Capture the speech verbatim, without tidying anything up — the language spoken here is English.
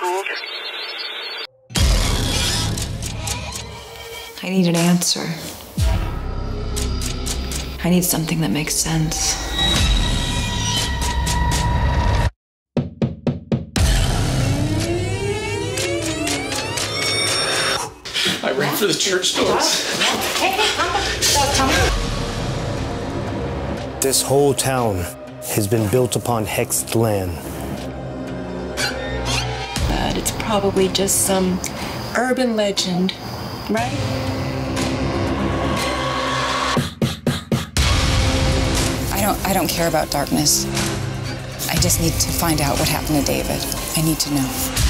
Gould. I need an answer. I need something that makes sense. I ran for the church doors. This whole town has been built upon hexed land. But it's probably just some urban legend, right? I don't, I don't care about darkness. I just need to find out what happened to David. I need to know.